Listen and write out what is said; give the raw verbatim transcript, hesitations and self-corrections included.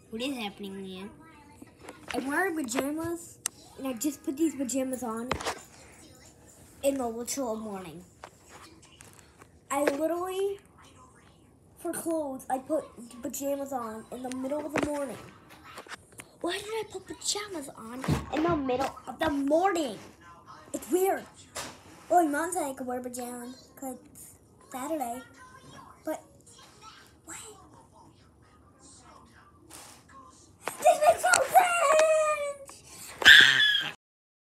What is happening, man? I'm wearing pajamas, and I just put these pajamas on in the literal morning. I literally, for clothes, I put pajamas on in the middle of the morning. Why did I put pajamas on in the middle of the morning? It's weird. Well, my mom said I could wear pajamas because it's Saturday, but